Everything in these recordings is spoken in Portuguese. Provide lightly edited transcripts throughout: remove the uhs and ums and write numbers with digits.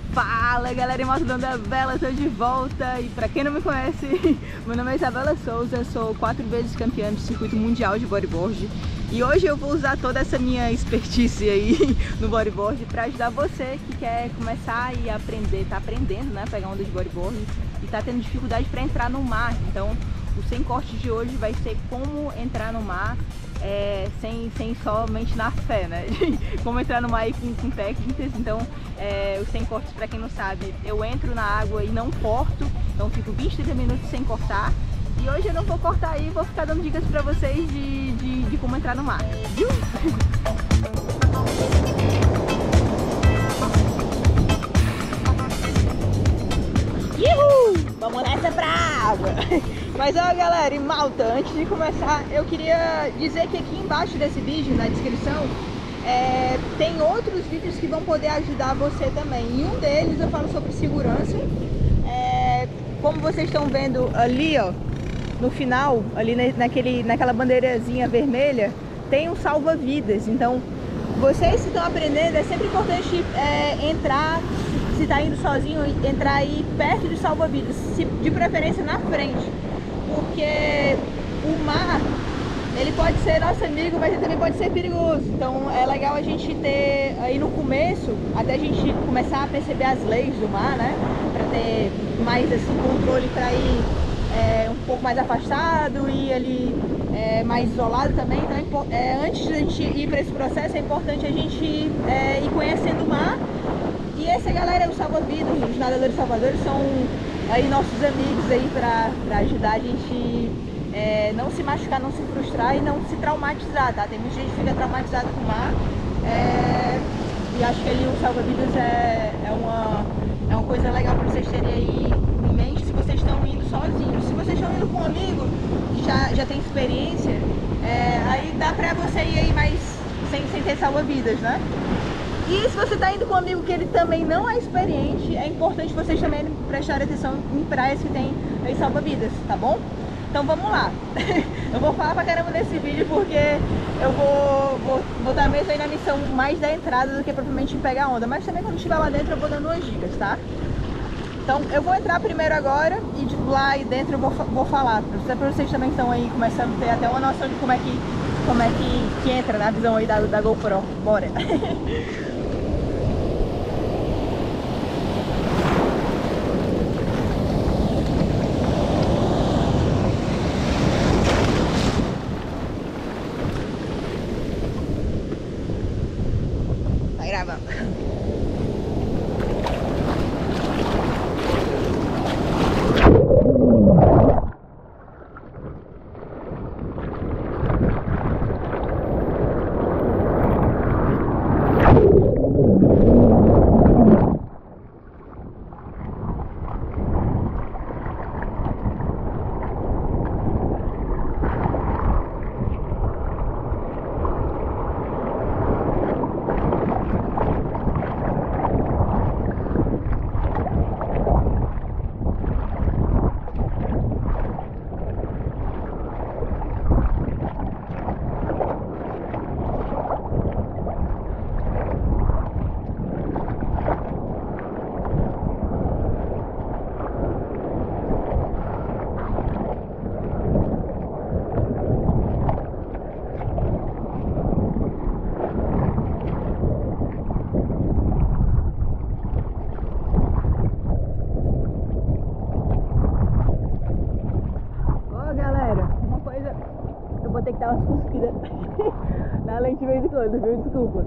Fala galera, Matudão da Vela, estou de volta. E pra quem não me conhece, meu nome é Isabela Souza, sou 4 vezes campeã do circuito mundial de bodyboard. E hoje eu vou usar toda essa minha expertise aí no bodyboard para ajudar você que quer começar e aprender, tá aprendendo, né, pegar onda de bodyboard e tá tendo dificuldade para entrar no mar. Então o sem cortes de hoje vai ser como entrar no mar sem somente na fé, né? Como entrar no mar aí com técnicas. Então os sem cortes, para quem não sabe, eu entro na água e não corto, então fico 20, 30 minutos sem cortar. E hoje eu não vou cortar aí, vou ficar dando dicas para vocês de como entrar no mar, viu? Uhul! Vamos nessa pra água! Mas ó galera, e malta, antes de começar eu queria dizer que aqui embaixo desse vídeo, na descrição, tem outros vídeos que vão poder ajudar você também. Em um deles eu falo sobre segurança. Como vocês estão vendo ali, ó, no final, ali naquela bandeirazinha vermelha, tem um salva-vidas. Então, vocês que estão aprendendo, é sempre importante entrar, se está indo sozinho, entrar aí perto de salva-vidas, de preferência na frente, porque o mar, ele pode ser nosso amigo, mas ele também pode ser perigoso. Então é legal a gente ter aí no começo, até a gente começar a perceber as leis do mar, né, para ter mais assim controle, para ir um pouco mais afastado e ali mais isolado também. Então antes de a gente ir para esse processo, é importante a gente ir conhecendo o mar. E essa galera, os salva-vidas, os nadadores salvadores, são aí nossos amigos aí para ajudar a gente não se machucar, não se frustrar e não se traumatizar, tá? Tem muita gente que fica traumatizada com o mar, e acho que ali o salva-vidas é uma coisa legal para vocês terem aí em mente se vocês estão indo sozinhos. Se vocês estão indo com um amigo que já tem experiência, aí dá pra você ir aí mais sem ter salva-vidas, né? E se você está indo com um amigo que ele também não é experiente, é importante vocês também prestarem atenção em praias que tem aí salva-vidas, tá bom? Então vamos lá. Eu vou falar pra caramba nesse vídeo porque eu vou estar mesmo aí na missão mais da entrada do que propriamente em pegar onda. Mas também quando estiver lá dentro eu vou dando umas dicas, tá? Então eu vou entrar primeiro agora e lá aí dentro eu vou falar. Pra vocês também estão aí começando a ter até uma noção de como é que entra na visão aí da GoPro. Bora! Vou ter que dar umas cuspidas na lente de vez em quando, viu? Desculpa.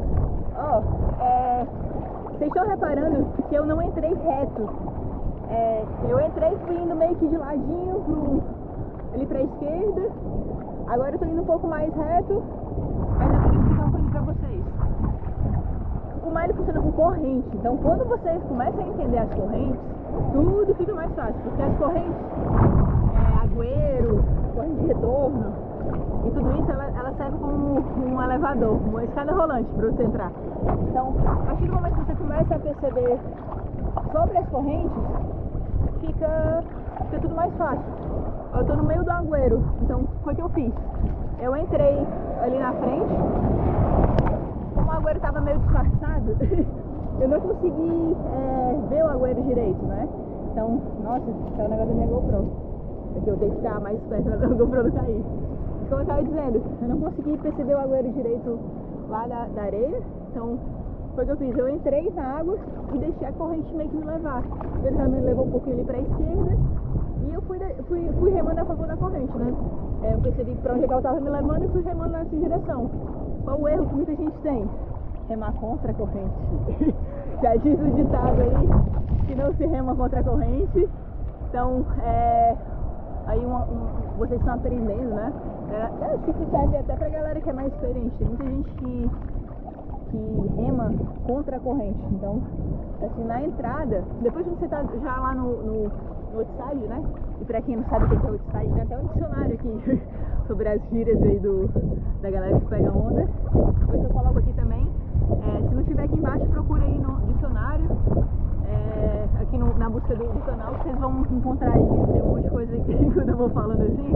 Vocês estão reparando que eu não entrei reto. Eu entrei fui indo meio que de ladinho ali pra esquerda. Agora eu tô indo um pouco mais reto, mas eu queria explicar uma coisa pra vocês. O mar ele funciona com corrente, então quando vocês começam a entender as correntes, tudo fica mais fácil, porque as correntes, agüero, corrente de retorno, e tudo isso, ela serve como um elevador, uma escada rolante para você entrar. Então, a partir do momento que você começa a perceber sobre as correntes, fica tudo mais fácil. Eu tô no meio do agüero, então foi o que eu fiz. Eu entrei ali na frente, como o agüero estava meio disfarçado, eu não consegui ver o agüero direito, né? Então, nossa, é o negócio da minha GoPro. Aqui eu tenho que ficar mais perto da GoPro não cair. Mas como eu estava dizendo, eu não consegui perceber o agüero direito lá da areia. Então, foi o que eu fiz. Eu entrei na água e deixei a corrente meio que me levar. Ele também me levou um pouquinho ali para a esquerda. E eu fui remando a favor da corrente, né? Eu percebi para onde é que ela estava me levando e fui remando nessa direção. Qual o erro que muita gente tem? Remar contra a corrente. Já diz o ditado aí que não se rema contra a corrente. Então, aí vocês estão aprendendo, né? Acho que isso serve até pra galera que é mais experiente. Tem muita gente que rema contra a corrente. Então, assim, na entrada, depois que você tá já lá no outside, né? E pra quem não sabe o que é outside, tem até um dicionário aqui sobre as gírias aí da galera que pega onda. Depois eu coloco aqui também. Se não tiver aqui embaixo, procura aí no dicionário. Aqui na busca do canal, vocês vão encontrar aí. Tem um monte de coisa aqui quando eu vou falando assim.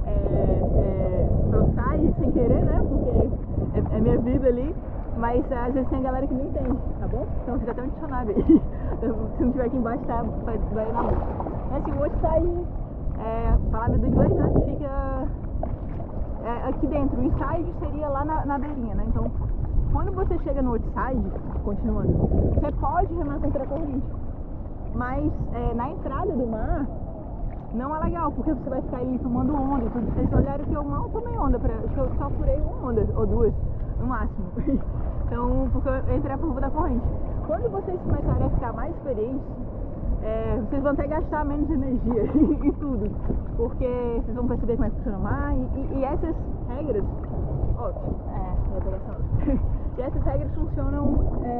Outside sem querer, né? Porque é minha vida ali. Mas às vezes tem galera que não entende, tá bom? Então fica até um dicionário aí. Se não tiver aqui embaixo, tá, vai na mão. Assim, o outside, palavra do inglês, né? Fica aqui dentro. O inside seria lá na beirinha, né? Então, quando você chega no outside, continuando, você pode remar contra a corrente. Mas na entrada do mar, não é legal, porque você vai ficar aí tomando onda. Então, vocês olharam que eu mal tomei onda, acho que eu só furei uma onda, ou duas, no máximo. Então, porque eu entrei a favor da corrente. Quando vocês começarem a ficar mais experientes, vocês vão até gastar menos energia em tudo, porque vocês vão perceber como é que funciona o mar e essas regras, e essas regras funcionam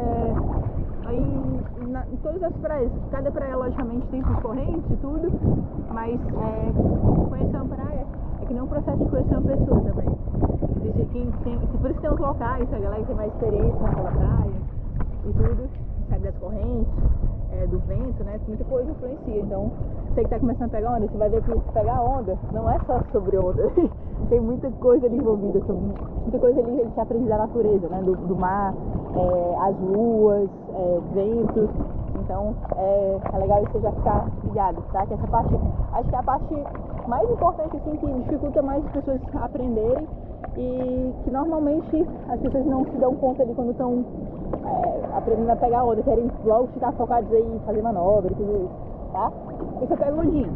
em todas as praias. Cada praia, logicamente, tem suas correntes e tudo, mas conhecer uma praia é que nem um processo de conhecer uma pessoa também. Por isso tem os locais, a galera que tem mais experiência naquela praia e tudo, sabe das correntes, do vento, né? Muita coisa influencia. Então, você que está começando a pegar onda, você vai ver que pegar onda não é só sobre onda. Tem muita coisa ali envolvida, muita coisa ali que a gente aprende da natureza, né? Do mar, as luas, vento. Então, é legal você já ficar ligado, tá? Que essa parte, acho que é a parte mais importante, assim, que dificulta mais as pessoas aprenderem e que normalmente as pessoas não se dão conta ali quando estão aprendendo a pegar onda, querem logo ficar focados aí em fazer manobra e tudo isso, tá? Esse eu pego ondinha.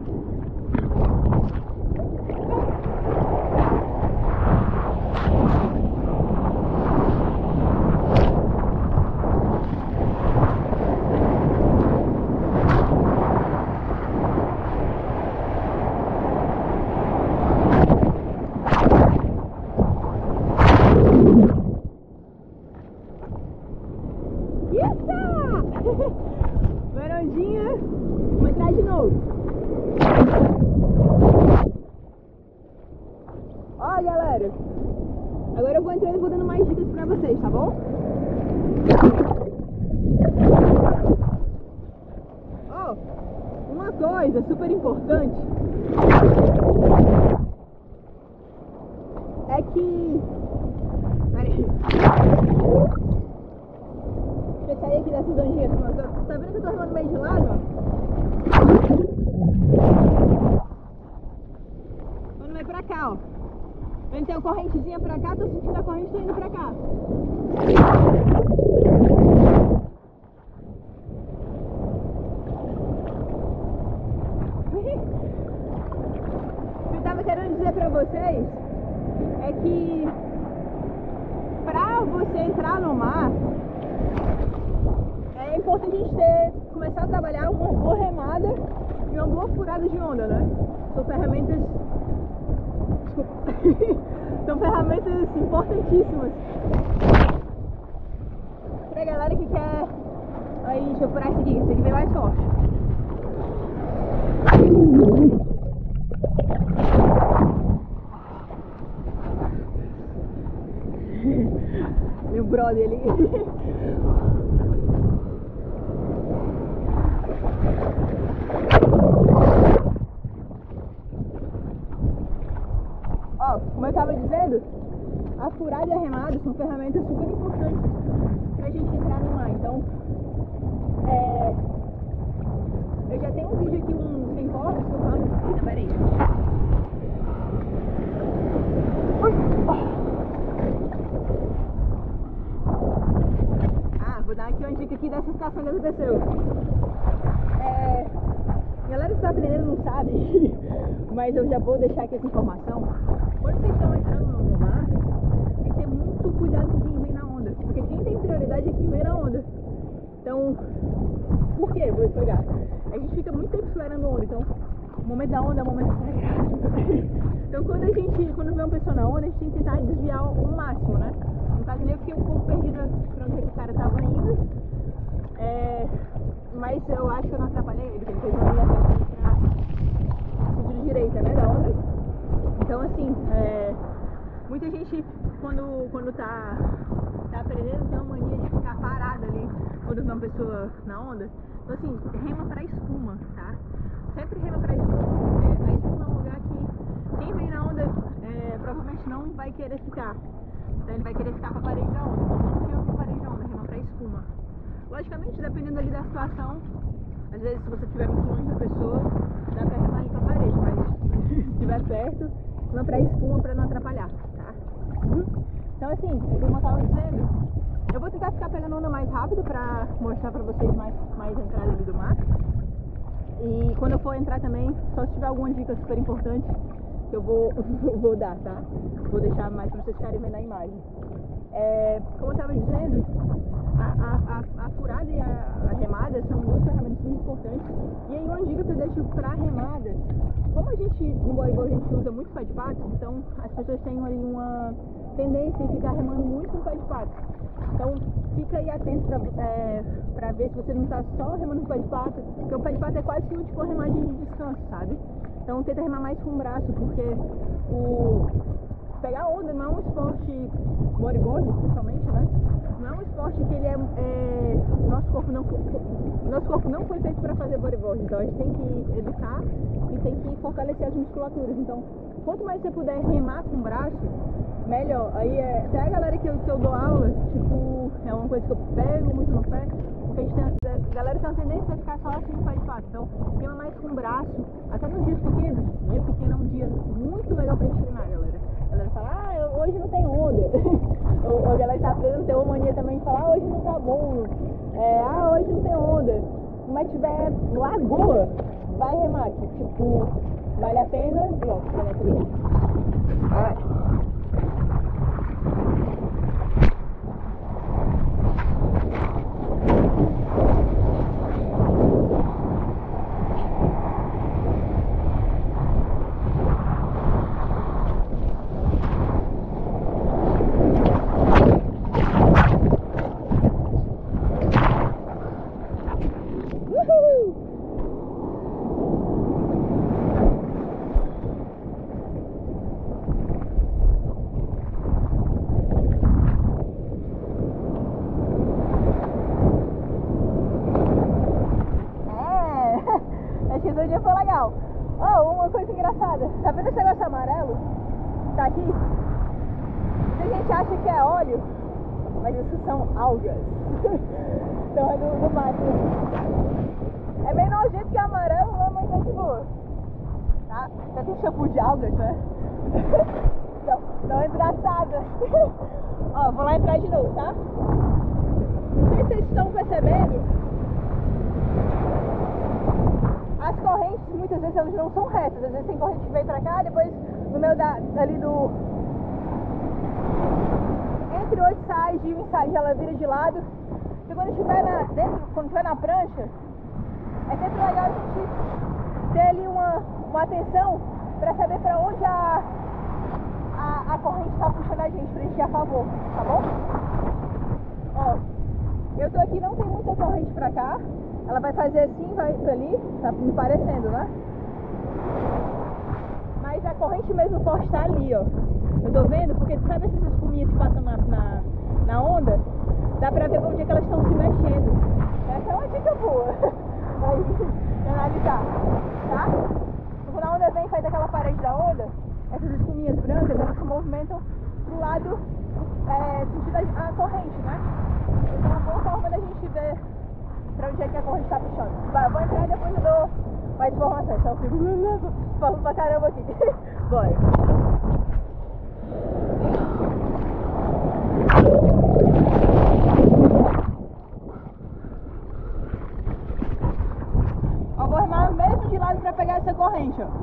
Verondinha, vou entrar de novo. Ó, galera, agora eu vou entrando e vou dando mais dicas pra vocês, tá bom? Ó, uma coisa super importante é que... Peraí. Deixa eu sair aqui dessas ondinhas. Tá vendo que eu tô remando meio de lado, ó? Quando vai pra cá, ó. Vendo tem uma correntezinha pra cá, tô sentindo a corrente, tô indo pra cá. O que eu tava querendo dizer pra vocês é que pra você entrar no mar, é importante a gente começar a trabalhar uma boa remada e uma boa furada de onda, né? São ferramentas... Desculpa. São ferramentas importantíssimas pra galera que quer... Aí, deixa eu furar esse aqui vem mais forte. Meu brother ali. Ó, como eu estava dizendo, a furada e a remada são ferramentas super importantes pra gente entrar no mar. Então, peraí. Vou dar aqui uma dica aqui dessa situação que aconteceu. Galera que está aprendendo não sabe, mas eu já vou deixar aqui essa informação. Quando vocês estão entrando no mar, tem que ter muito cuidado com quem vem na onda, porque quem tem prioridade é quem vem na onda. Então, por quê? Vou explicar. A gente fica muito tempo esperando a onda, então o momento da onda é o momento sagrado. Então quando vê uma pessoa na onda, a gente tem que tentar desviar o máximo, né? No caso ali eu fiquei um pouco perdida pra onde o cara estava indo, mas eu acho que eu não atrapalhei ele, porque ele fez uma linha reta pra sentido direita, né, da onda. Então assim, muita gente quando tá aprendendo tem uma mania de ficar parada ali quando vê uma pessoa na onda. Então assim, rema pra espuma, tá? Sempre rema pra espuma, porque a espuma é um lugar que quem vem na onda provavelmente não vai querer ficar. Então ele vai querer ficar com a parede da onda. Então não rema pra parede da onda, rema pra espuma. Logicamente, dependendo ali da situação, às vezes se você estiver muito longe da pessoa, dá pra remar ali com a parede, mas se estiver perto, rema pra espuma pra não atrapalhar, tá? Então assim, como eu estava dizendo, eu vou tentar ficar pegando onda mais rápido pra mostrar pra vocês mais a entrada ali do mar. E quando eu for entrar também, só se tiver alguma dica super importante, que eu vou dar, tá? Vou deixar mais pra vocês ficarem vendo a imagem. Como eu estava dizendo, a furada e a remada são duas ferramentas muito importantes. E aí uma dica que eu deixo pra remada, como a gente, no bodyboard, a gente usa muito pé de pato, então as pessoas têm ali uma tendência a ficar remando muito no pé de pato. Então fica aí atento pra ver se você não está só remando com o pé de pato, porque o pé de pato é quase que tipo uma remagem de descanso, sabe? Então tenta remar mais com o braço, porque pegar onda não é um esporte, bodyboard principalmente, né? Não é um esporte que ele nosso corpo não foi feito para fazer bodyboard, então a gente tem que educar e tem que fortalecer as musculaturas. Então quanto mais você puder remar com o braço, melhor. Aí até a galera que eu dou aula, tipo, é uma coisa que eu pego muito no pé, porque a galera tem uma tendência a ficar só assim no pé de pato. Então rema mais com o braço, até nos dias pequenos. Dia pequeno é um dia muito legal pra gente treinar, galera. A galera fala, hoje não tem onda. Ou a galera tá aprendendo, tem uma mania também de falar, hoje não tá bom. Hoje não tem onda. Mas tiver lagoa, vai remar, que tipo, vale a pena. Ó, olha aqui. Vai. Esse dia foi legal. Uma coisa engraçada, tá vendo esse negócio amarelo? Tá aqui? Muita gente acha que é óleo, mas isso são algas. Então é do mar. É bem nojento que é amarelo, né? Mas é de boa. Tá? Já tem shampoo de algas, né? Dá uma engraçada. Vou lá entrar de novo, tá? Não sei se vocês estão percebendo. As correntes, muitas vezes, elas não são retas. Às vezes tem corrente que vem pra cá, depois no meio ali do... Entre o inside e o inside, ela vira de lado. E quando estiver na prancha, é sempre legal a gente ter ali uma atenção pra saber pra onde a corrente tá puxando a gente, pra gente ir a favor, tá bom? Eu tô aqui, não tem muita corrente pra cá. Ela vai fazer assim, vai pra ali, tá me parecendo, né? Mas a corrente mesmo forte tá ali, ó. Eu tô vendo, porque sabe essas espuminhas que passam na onda? Dá pra ver onde é que elas estão se mexendo. Essa é uma dica boa. Aí, analisar, tá? Quando a onda vem e faz aquela parede da onda, essas espuminhas brancas, elas se movimentam pro lado, sentido a corrente, né? Então é uma boa forma da gente ver pra onde é que a corrente tá puxando. Vou entrar e depois eu dou mais informações, então eu fico falando pra caramba aqui. Bora. Eu vou remar mesmo de lado pra pegar essa corrente, ó.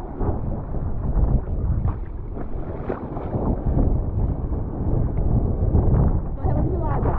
Tô remando de lado.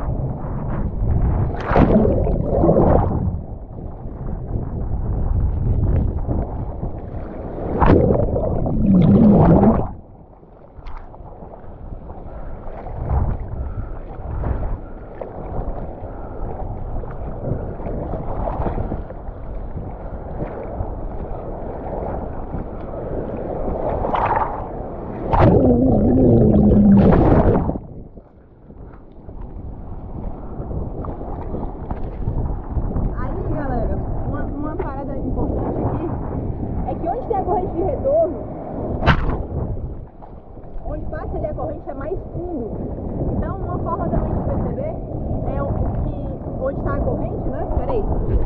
Onde passa ali a corrente é mais fundo. Então, uma forma também de perceber é que onde está a corrente, né? Peraí.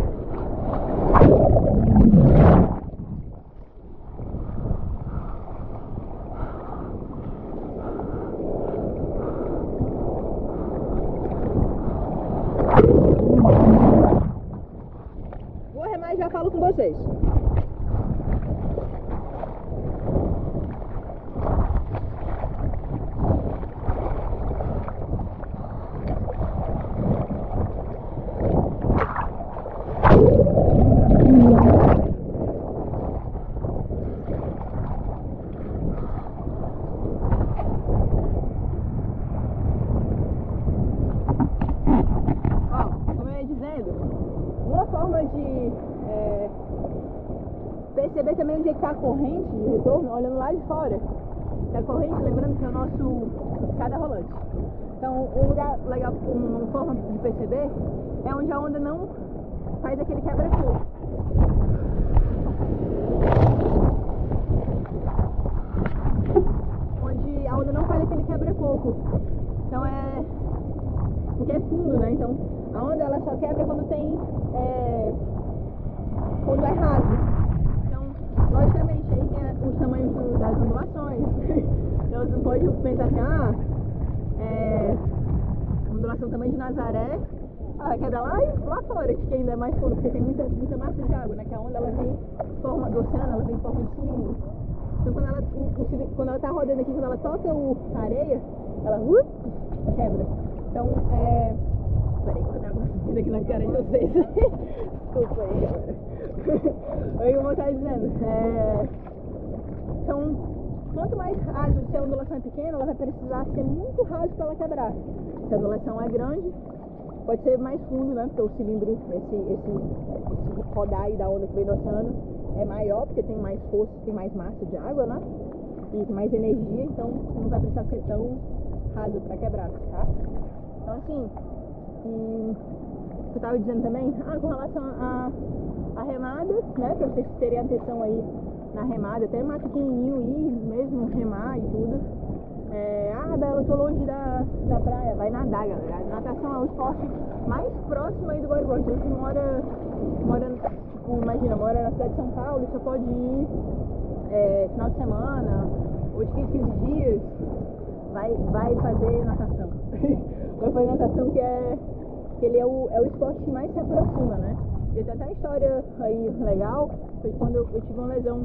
Vou remar e já falo com vocês. Uma forma de perceber também onde é que está a corrente de retorno, olhando lá de fora. A corrente, lembrando que é o nosso escada rolante. Então, um lugar legal, uma forma de perceber é onde a onda não faz aquele quebra-fogo. Onde a onda não faz aquele quebra-coco. Então porque é fundo, né? Então a onda ela só quebra quando tem quando é raso. Então, logicamente, aí tem os tamanhos das ondulações. Então você não pode pensar assim, ondulação tamanho de Nazaré, vai quebrar lá fora, que ainda é mais fundo, porque tem muita massa de água, né? Que a onda ela vem em forma do oceano, ela vem em forma de cilindro. Então quando ela tá rodando aqui, quando ela toca a areia, ela quebra. Então, peraí, que eu tava conseguindo aqui na cara de vocês. Desculpa aí, galera. Aí eu vou estar dizendo, então, quanto mais raso, se a ondulação é pequena, ela vai precisar ser muito raso para ela quebrar. Se a ondulação é grande, pode ser mais fundo, né? Porque o cilindro, esse rodar aí da onda que vem do oceano é maior, porque tem mais força, tem mais massa de água, né? E mais energia, então não vai precisar ser tão raso para quebrar, tá? Então assim, eu estava dizendo também, com relação à remada, né? Para vocês terem atenção aí na remada, até mais pequenininho ir mesmo remar e tudo. Bela, eu tô longe da praia, vai nadar, galera. A natação é o esporte mais próximo aí do bodyboard. Você mora, tipo, imagina, mora na cidade de São Paulo e só pode ir final de semana, ou de 15 dias, vai fazer natação. Vai fazer natação que ele é o esporte que mais se aproxima, né? E tem até uma história aí legal, foi quando eu tive uma lesão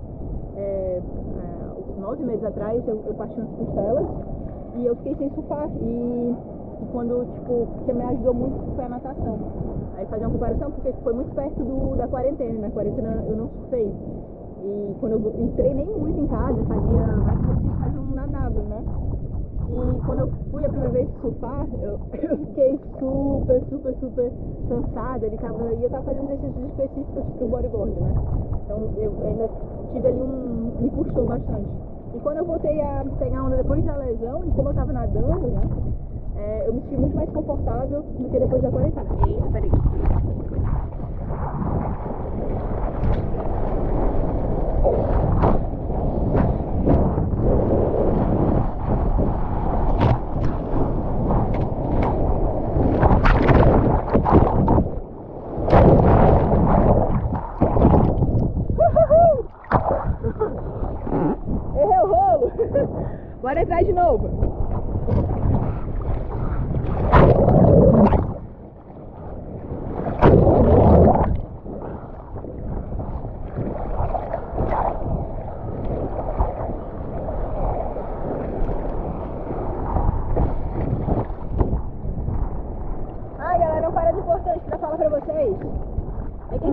9 meses atrás, eu parti umas costelas e eu fiquei sem surfar. E quando, tipo, que me ajudou muito foi a natação. Aí fazer uma comparação, porque foi muito perto da quarentena, na quarentena eu não surfei. E quando eu treinei muito em casa, fazia vários exercícios, mas não nadava, né? E quando eu fui a primeira vez surfar, eu fiquei super cansada. E eu tava fazendo exercícios específicos do bodyboard, né? Então eu ainda tive ali me custou bastante. E quando eu voltei a pegar onda depois da lesão, como eu tava nadando, né? Eu me senti muito mais confortável do que depois da quarentena. Eita, peraí.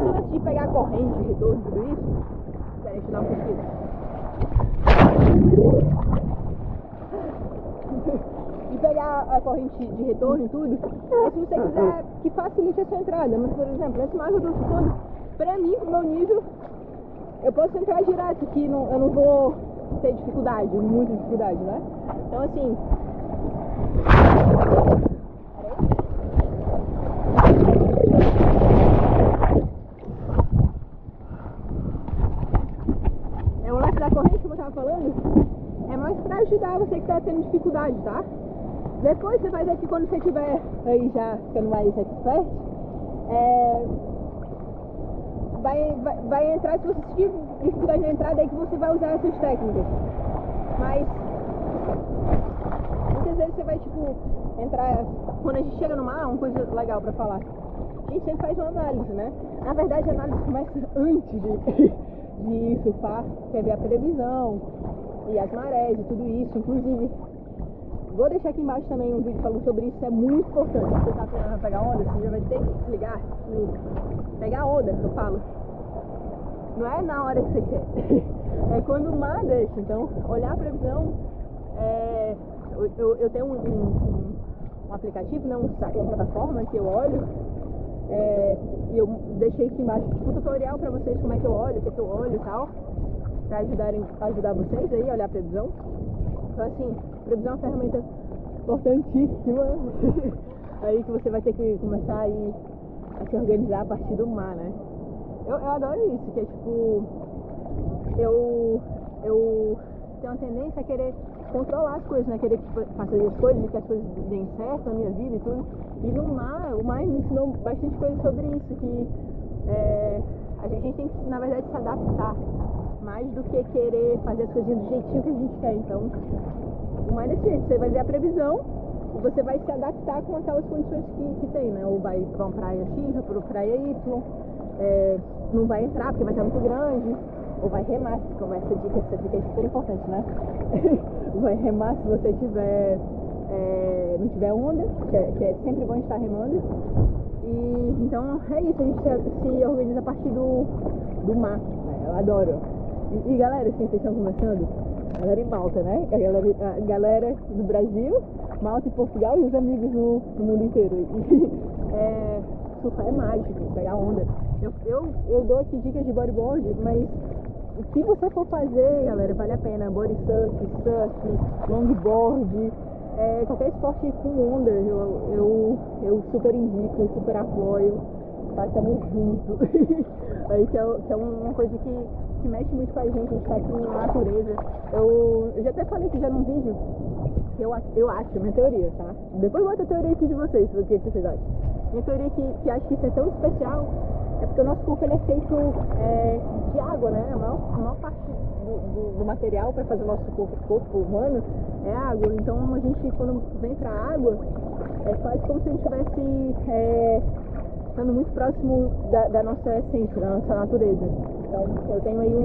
lance de pegar a corrente, retorno, tudo isso, peraí, deixa eu dar uma pesquisa. E pegar a corrente de retorno e tudo, e se você quiser que facilite a sua entrada, mas por exemplo, nesse mar que eu tô surfando, pra mim, pro meu nível, eu posso entrar direto, que eu não vou ter dificuldade, muita dificuldade, né? Então assim, o lance da corrente, como eu tava falando, é mais pra ajudar você que tá tendo dificuldade, tá? Depois você vai ver que quando você estiver aí já ficando mais expert, vai entrar, se você tiver dificuldade na entrada, é que você vai usar essas técnicas. Mas muitas vezes você vai tipo entrar, quando a gente chega no mar, uma coisa legal pra falar, a gente sempre faz uma análise, né? Na verdade a análise começa antes de surfar, quer ver a previsão e as marés e tudo isso. Inclusive, vou deixar aqui embaixo também um vídeo falando sobre isso, é muito importante. Se você tá aprendendo a pegar onda, você já vai ter que se ligar no pegar onda, que eu falo. Não é na hora que você quer, é quando o mar deixa. Então, olhar a previsão, eu tenho um aplicativo, né, uma plataforma que eu olho, e eu deixei aqui embaixo um tutorial pra vocês como é que eu olho, o que eu olho e tal, pra ajudar vocês aí a olhar a previsão. Então assim, previsão é uma ferramenta importantíssima aí que você vai ter que começar aí a se organizar a partir do mar, né? Eu adoro isso, que é tipo, eu tenho uma tendência a querer controlar as coisas, né? Querer fazer as coisas e que as coisas deem certo na minha vida e tudo. E no mar, o mar me ensinou bastante coisa sobre isso, que a gente tem que, na verdade, se adaptar mais do que querer fazer as coisinhas do jeitinho que a gente quer. Então, o mar é desse jeito, você vai ver a previsão e você vai se adaptar com aquelas condições que tem, né? Ou vai pra uma praia X ou pra uma praia Y, não vai entrar porque vai estar muito grande, ou vai remar, como essa dica é super importante, né? Vai remar se você não tiver onda, que é sempre bom estar remando. E então é isso, a gente se organiza a partir do mar, né? Eu adoro. E galera, assim, vocês estão conversando, a galera em Malta, né? A galera do Brasil, Malta e Portugal e os amigos no mundo inteiro. E surfar é mágico, pegar onda. Eu dou aqui dicas de bodyboard, mas o que você for fazer, galera, vale a pena. Body surf, longboard, qualquer esporte com onda, eu super indico, super apoio, tá? Estamos juntos. Aí que é uma coisa que mexe muito com a gente tá aqui na natureza. Eu já até falei que já num vídeo, eu acho, minha teoria, tá? Depois bota a teoria aqui de vocês, o que vocês acham. Minha teoria que acho que isso é tão especial é porque o nosso corpo ele é feito de água, né? A maior parte do material para fazer o nosso corpo humano é água. Então a gente, quando vem pra água, é quase como se a gente estivesse estando muito próximo da nossa essência, da nossa natureza. Então eu tenho aí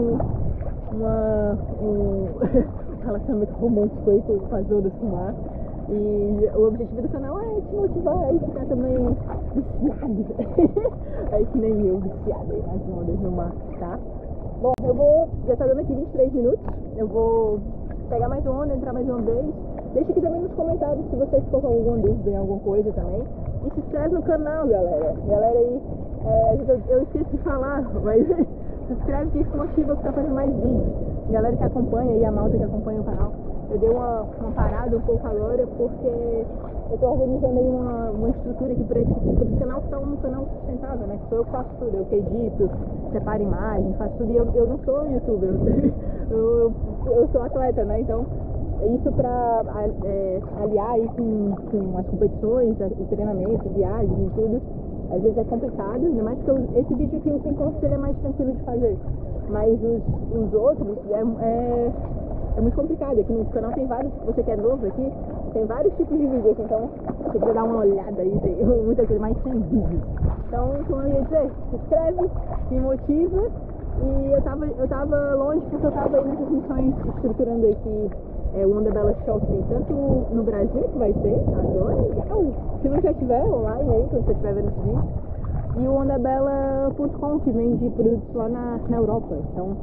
um relacionamento romântico aí com as ondas do mar. E o objetivo do canal é te motivar e ficar também viciado. Aí que nem eu, viciado nas ondas no mar, tá? Bom, já tá dando aqui 23 minutos. Eu vou pegar mais uma onda, entrar mais uma vez. Deixa aqui também nos comentários se você ficou com alguma dúvida em alguma coisa também. E se inscreve no canal, galera. Galera aí, eu esqueci de falar, mas se inscreve que isso motiva pra fazendo mais vídeos. Galera que acompanha aí, a malta que acompanha o canal. Eu dei uma parada um pouco agora porque eu tô organizando aí uma estrutura aqui pra esse canal ficar um canal sustentável, né? Que sou eu que faço tudo, eu que edito, separo imagem, faço tudo. E eu não sou youtuber, eu sou atleta, né? Então, isso pra aliar aí com as competições, o treinamento, viagens e tudo, às vezes é complicado, ainda mais porque esse vídeo aqui, o sem corte, ele é mais tranquilo de fazer. Mas os outros é muito complicado. Aqui no canal tem vários, você que é novo aqui, tem vários tipos de vídeos, então você precisa dar uma olhada aí, tem muita coisa, mais 100 vídeos. Então, como eu ia dizer, se inscreve, me motiva. E eu tava longe porque eu tava aí nessas missões estruturando aqui o Onda Bela Shopping, tanto no Brasil, que vai ter agora, se não já tiver online aí, quando você estiver vendo esse vídeo, e o ondabella.com, que vende produtos lá na Europa. Então,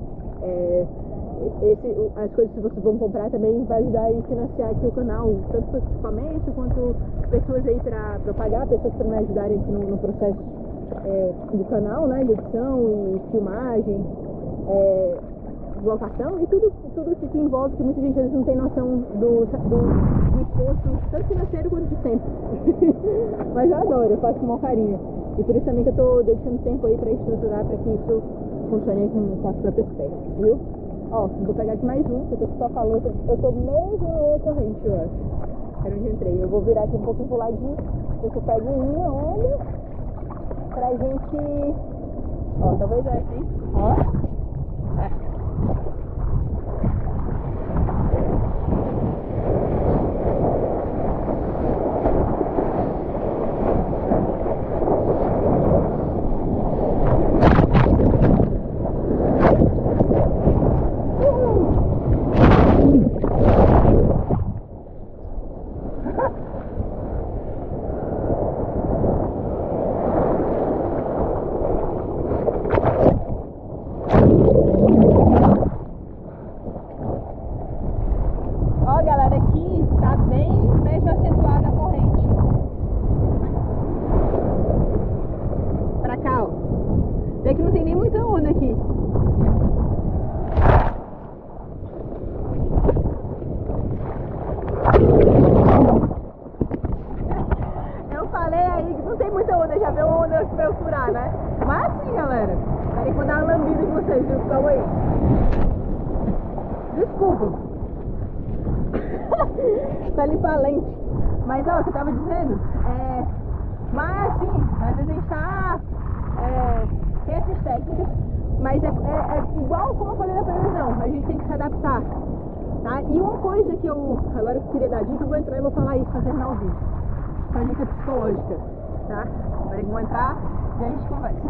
as coisas que vocês vão comprar também vai ajudar a financiar aqui o canal, tanto para equipamento quanto pessoas aí para pagar, pessoas para me ajudarem aqui no processo do canal, né, de edição e filmagem, locação e tudo que envolve, que muita gente às vezes não tem noção do esforço, tanto financeiro quanto de tempo. Mas eu adoro, eu faço com o maior carinho. E por isso também que eu tô dedicando tempo aí pra estruturar para que isso funcione com as próprias pernas, viu? Ó, vou pegar aqui mais um, que eu tô só falando, eu tô mesmo no corrente, eu acho. Era onde eu entrei. Eu vou virar aqui um pouquinho pro ladinho, ver se eu pego uma onda pra gente. Ó, talvez essa, hein? Ó. É que não tem nem muita onda aqui. Eu falei aí que não tem muita onda, já veio uma onda pra eu furar, né? Mas assim, galera. Peraí que eu vou dar uma lambida com vocês, viu? Calma aí. Desculpa. Pra limpar a lente. Mas ó, o que eu tava dizendo, mas assim, às vezes a gente tá... tem essas técnicas, mas é igual como eu falei na previsão, a gente tem que se adaptar, tá? E uma coisa que agora eu queria dar dica, eu vou entrar e vou falar isso pra terminar o vídeo. É uma dica psicológica, tá? Agora eu vou entrar e a gente conversa.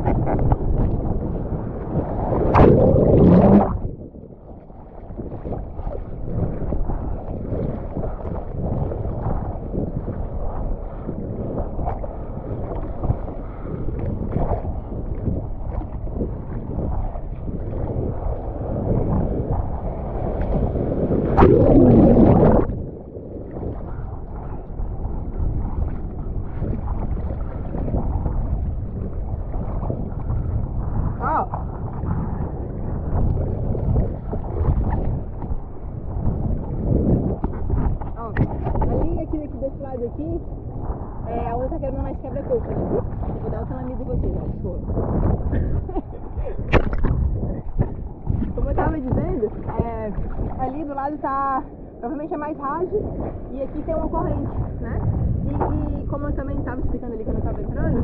Desse lado aqui, a outra tá quebrando mais quebra-coco. Vou dar outra lamida em vocês, como eu tava dizendo, ali do lado tá, provavelmente é mais raso, e aqui tem uma corrente, né? E como eu também tava explicando ali quando eu tava entrando,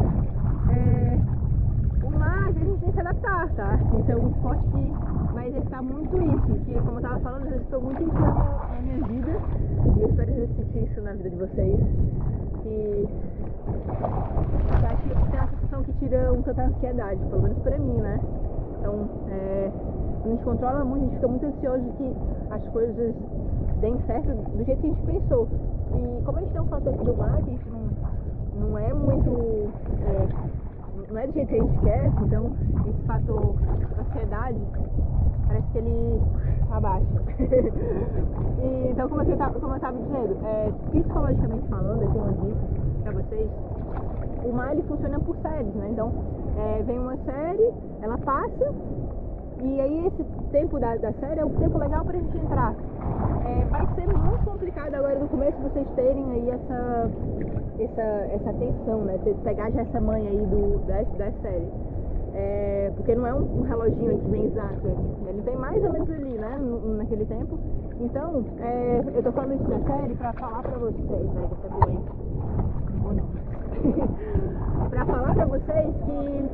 o mar a gente tem que se adaptar, tá? Então o esporte que vai exercitar muito isso, que como eu tava falando, eu estou muito em cima na minha vida, e eu espero exercitar isso na vida de vocês, que acho que tem uma sensação que tira um tanta ansiedade, pelo menos pra mim, né? Então, a gente controla muito, a gente fica muito ansioso que as coisas deem certo do jeito que a gente pensou. E como a gente tem um fator aqui do mar, que a gente não é muito... não é do jeito que a gente quer, então esse fator ansiedade parece que ele abaixa. Então, como eu tava dizendo, psicologicamente falando, eu tenho uma dica pra vocês. O mar ele funciona por séries, né? Então vem uma série, ela passa, e aí esse tempo da série é o tempo legal pra gente entrar. Vai ser muito complicado agora no começo vocês terem aí essa atenção, né? Pegar já essa manha aí da série. Porque não é um reloginho aí que vem exato, ele vem mais ou menos ali, né? Naquele tempo. Então, eu tô falando isso da série pra falar pra vocês, né? Você viu aí? Ou não? Pra falar pra vocês que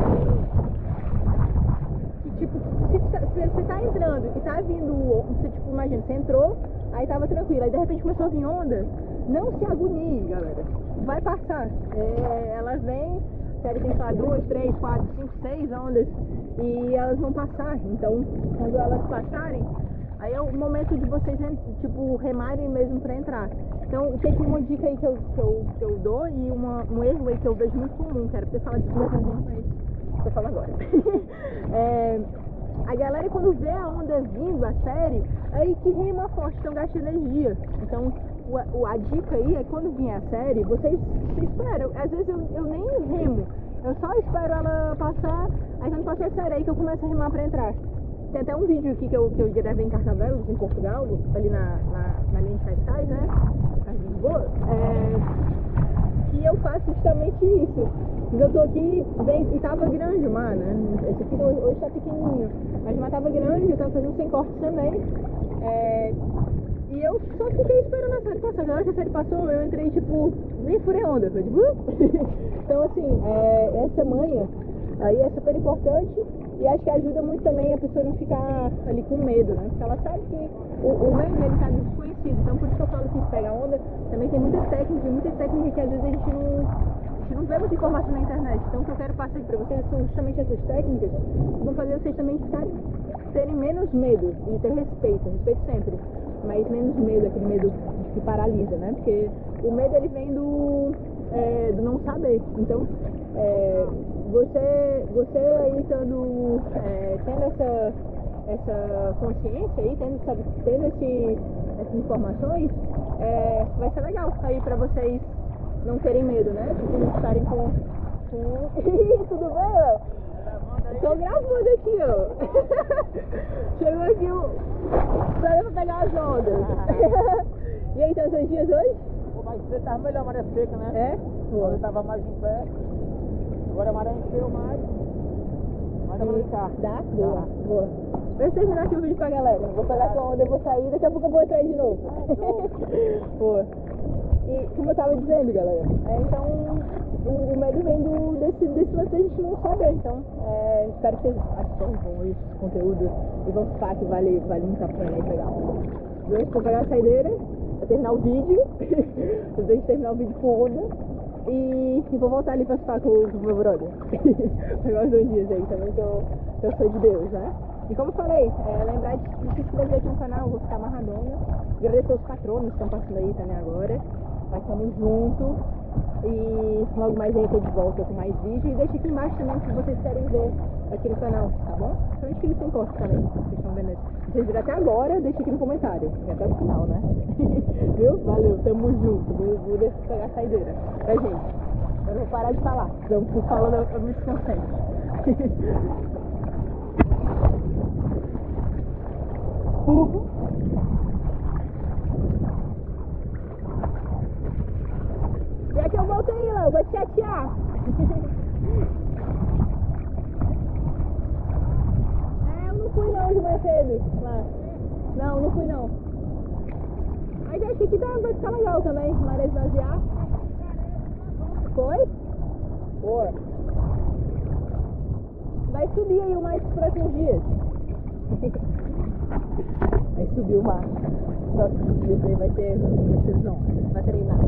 tipo, se você tá entrando e tá vindo, você, tipo, imagina, você entrou, aí tava tranquilo, aí de repente começou a vir onda, não se agonie, galera, vai passar, ela vem, a série tem, sei lá, 2, 3, 4, 5, 6 ondas, e elas vão passar, então, quando elas passarem, aí é o momento de vocês, tipo, remarem mesmo pra entrar. Então, tem uma dica aí que eu dou e um erro aí que eu vejo muito comum, que era pra você falar de coisa, mas tô falando agora. A galera, quando vê a onda vindo, a série, aí que rema forte, então gasta energia. Então, a dica aí é quando vier a série, vocês esperam. Às vezes eu nem remo, eu só espero ela passar, aí quando passar a série aí que eu começo a remar pra entrar. Tem até um vídeo aqui que eu gravei em Carcavelos, em Portugal, ali na linha de Cascais, né? De Lisboa, que eu faço justamente isso. Mas eu tô aqui e tava grande o mar, né? Esse aqui hoje tá pequenininho, mas o mar tava grande, eu tava fazendo sem corte também. E eu só fiquei esperando a série passar. Na hora que a série passou, eu entrei tipo, nem furei onda, foi tipo. Então assim, essa manha aí é super importante. E acho que ajuda muito também a pessoa não ficar ali com medo, né? Porque ela sabe que o medo ele tá desconhecido. Então por isso que eu falo que pega onda, também tem muita técnica que às vezes a gente não vê muita informação na internet. Então o que eu quero passar aqui pra vocês são justamente essas técnicas que vão fazer vocês também terem menos medo e ter respeito sempre. Mas menos medo, aquele medo que paralisa, né? Porque o medo ele vem do não saber. Então, você aí tendo essa consciência aí, tendo essas informações, vai ser legal aí pra vocês não terem medo, né? Tipo, não estarem com... Tudo bem, Léo? Tô gravando aqui, ó. Chegou aqui pra pegar as ondas. E aí, tá os dias hoje? Mas você tava melhor, a maré seca, né? Quando eu tava mais em pé. Agora a maré encheu mais. Mas dá pra brincar. Dá? Boa. Deixa eu terminar aqui o vídeo pra galera. Vou pegar essa onda, eu vou sair, daqui a pouco eu vou entrar aí de novo. Boa. E como eu tava dizendo, galera, então o medo vem desse lance a gente não saber. Então, espero que vocês absorvam esse conteúdo e vão ficar que vale muito a pena aí pegar onda. Eu vou pegar a saideira, vou terminar o vídeo, eu deixo terminar o vídeo com onda e vou voltar ali pra ficar com o meu brother. Pegar os 2 dias aí também que eu sou de Deus, né? E como eu falei, lembrar de se inscrever aqui no canal, vou ficar amarradona. Agradecer os patronos que estão passando aí também agora. Nós estamos juntos e logo mais aí eu tô de volta com mais vídeo. E deixa aqui embaixo também se vocês querem ver aqui no canal, tá bom? Principalmente que não tem corte também, vocês estão vendo. Se vocês viram até agora, deixa aqui no comentário, e até o final, né? Viu? Valeu, tamo junto. Vou pegar a saideira pra gente. Agora eu vou parar de falar, senão eu falando eu me desconcentro. Já que eu volto aí, Léo, vou te chatear. Eu não fui não de mais cedo lá. Não fui não. Mas acho que aqui vai ficar legal também, maré esvaziar. Foi? Boa. Vai subir aí mais nos próximos dias. Vai subir o mar. Próximos dias aí vai ter zão. Vai treinar.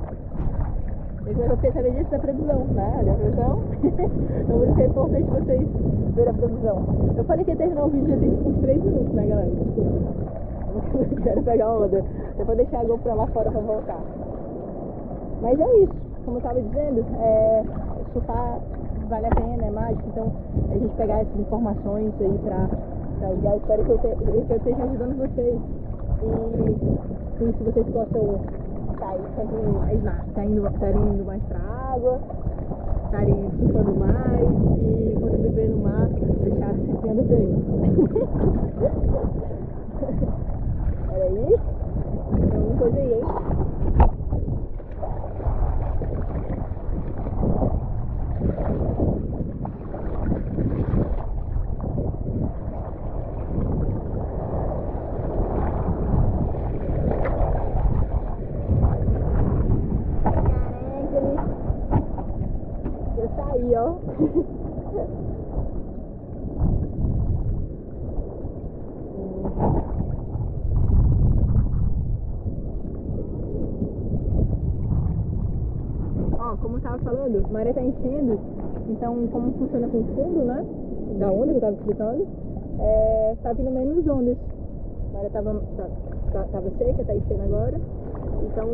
Eu fiquei sabendo disso da previsão, né? Olha a previsão. Então por isso é importante vocês verem a previsão. Eu falei que ia terminar o vídeo assim com uns 3 minutos, né, galera? Desculpa. Eu quero pegar onda. Eu vou deixar a GoPro lá fora pra voltar. Mas é isso. Como eu tava dizendo, surfar vale a pena, é mágico. Então a gente pegar essas informações aí pra usar. Espero que eu esteja ajudando vocês. E com isso vocês possam estarem indo mais pra água, estarem surfando mais e quando viver no mar, deixar sempre anda bem. Olha aí, tem alguma coisa aí, hein? Aí, ó. Ó, como eu tava falando, a maré tá enchendo, então como funciona com o fundo, né? Da onda que eu tava explicando, tá vindo menos ondas. A maré tava seca, tá enchendo agora. Então,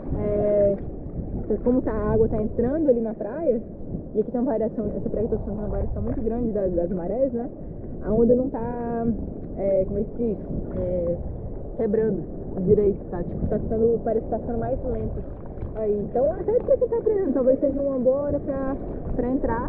como a água está entrando ali na praia, e aqui tem uma variação, essa praia que eu tô falando, uma variação muito grande das marés, né? A onda não está, como é que se diz? Quebrando direito, tá? Tipo, parece que tá ficando mais lento. Aí, então, até pra quem tá aprendendo, talvez seja uma boa hora pra entrar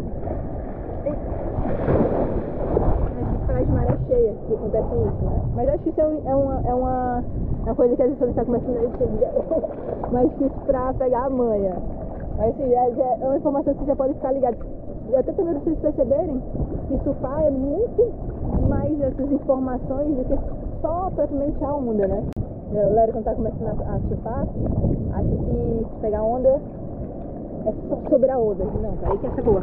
nessas praias de maré cheia que acontecem isso, né? Mas acho que isso é uma coisa que às vezes quando tá começando aí chega mais difícil pra pegar a manha. Mas assim, é uma informação que você já pode ficar ligado. Até também pra vocês perceberem que surfar é muito mais essas informações do que só propriamente a onda, né? A galera quando tá começando a surfar, acha que pegar onda é só sobre a onda. Não, aí que essa é boa.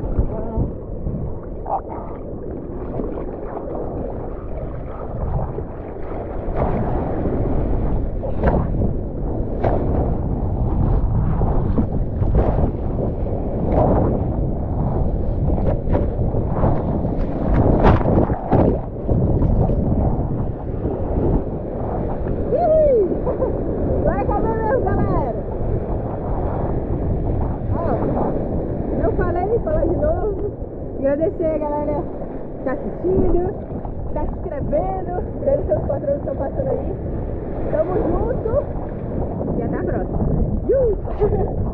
Vai acabar mesmo, galera! Ó, eu falei, falar de novo. Agradecer a galera que tá assistindo, que tá se inscrevendo, vendo seus patrões que estão passando aí. Tamo junto e até a próxima.